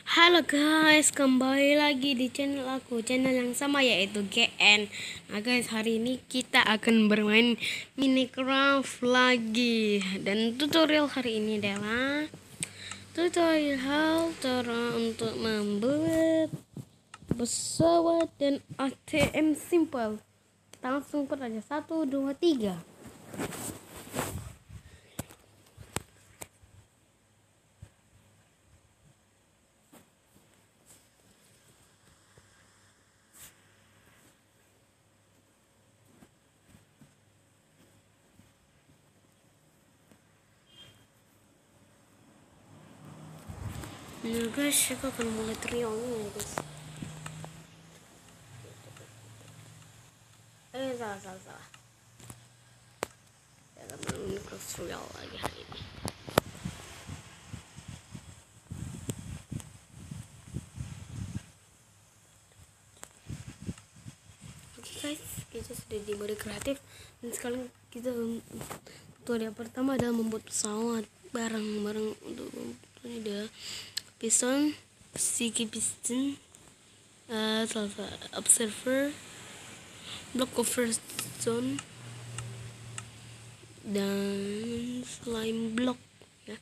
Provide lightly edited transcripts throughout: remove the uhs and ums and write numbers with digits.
Halo guys, kembali lagi di channel aku, channel yang sama yaitu GN. Nah guys, hari ini kita akan bermain Minecraft lagi. Dan tutorial hari ini adalah tutorial cara untuk membuat pesawat dan ATM simpel. Langsung aja, 1, 2, 3. Nah guys, aku akan mulai trialnya guys. Salah. Saya akan Minecraft trial lagi hari ini. Oke guys, kita sudah di mode kreatif dan sekarang kita tutorial pertama adalah membuat pesawat barang-barang untuk membuat ini adalah piston, sticky piston, observer, block cover stone, dan slime block ya.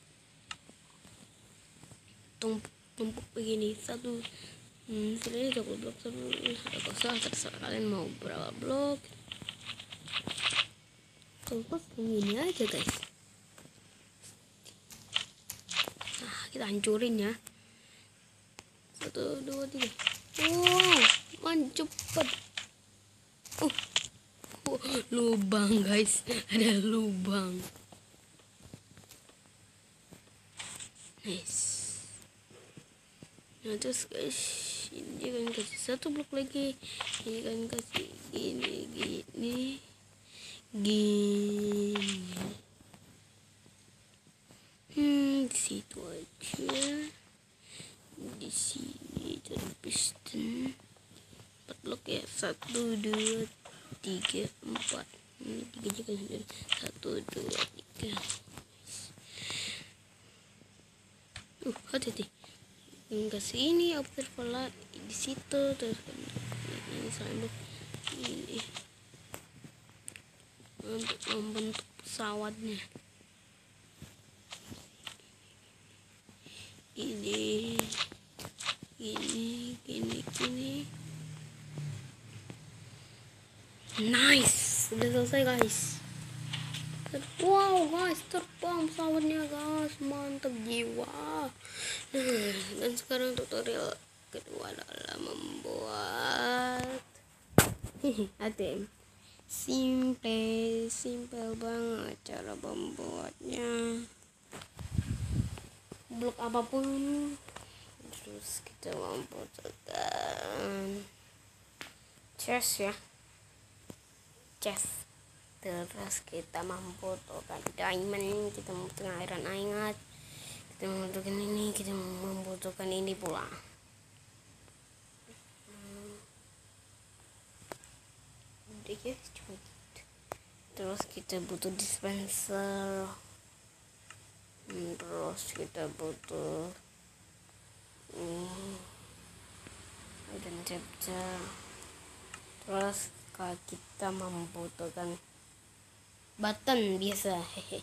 Tumpuk begini satu. Sebenarnya cukup blok satu ada kosong, terserah kalian mau berapa blok. Tumpuk begini aja guys. Nah, kita hancurin ya. 1, 2, 3. Wow, cepet. Lubang guys, ada lubang. Nice. Nah terus guys, ini kan kasih satu blok lagi, ini kan kasih gini. Di situ aja, di sini taruh piston 4 blok ya, 1, 2, 3, 4. Ini 3 juga sudah, 1, 2, 3. Hati-hati. Kasih ini observer di situ, terus ini slime ini untuk membentuk pesawatnya. Gini. Nice, udah selesai guys. Wow guys, terbang pesawatnya guys, mantap jiwa. Nah, dan sekarang tutorial kedua adalah membuat ATM. Simpel banget cara membuatnya. Blok apapun, terus kita membutuhkan chest ya, terus kita membutuhkan diamond, kita membutuhkan iron ingot, kita membutuhkan ini, kita membutuhkan ini pula. Udah ya, cuma gitu. Terus kita butuh dispenser, terus kita butuh dan chapter. Terus kalau kita membutuhkan button biasa,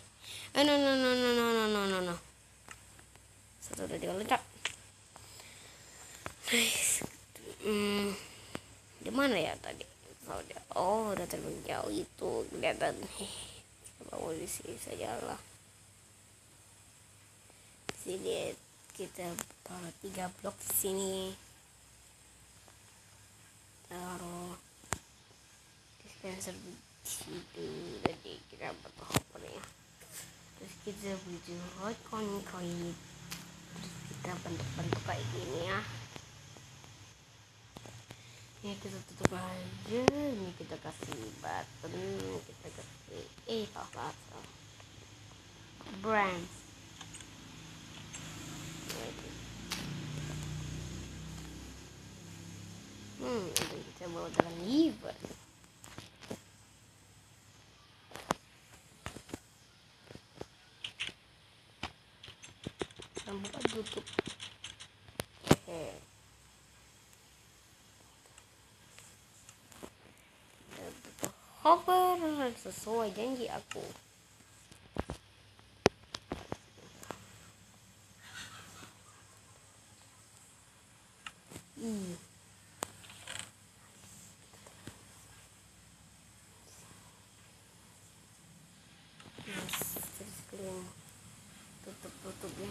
no. 1, 2, 3 lencak. Nice. Di mana ya tadi? Udah terbang jauh itu kelihatan. Kita bawa di sini saja lah. Sini kita taruh 3 blok di sini. Taruh dispenser di situ. Jadi kita butuh hopper ya. Terus kita butuh hot concrete. Terus kita bentuk kayak gini ya. Ini kita tutup aja. Ini kita kasih button, kita kasih salah brand. Kita bawa dengan lever. Buka tutup. Oke. Hover sesuai janji aku. Terus tutup ya.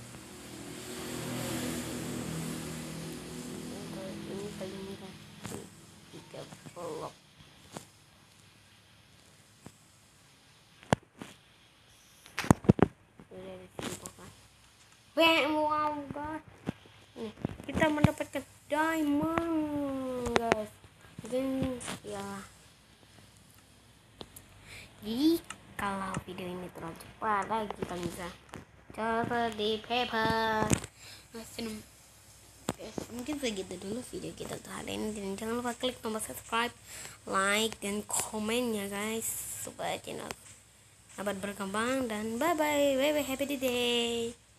Ini paling murah 3 blok. Udah disimpulkan. Wow guys, nih kita mendapatkan diamond guys. Dan ya, jadi kalau video ini terlalu cepat lagi kita bisa coba di paper. Mungkin segitu dulu video kita hari ini, dan jangan lupa klik tombol subscribe, like, dan komennya guys, supaya channel dapat berkembang. Dan bye bye, happy day.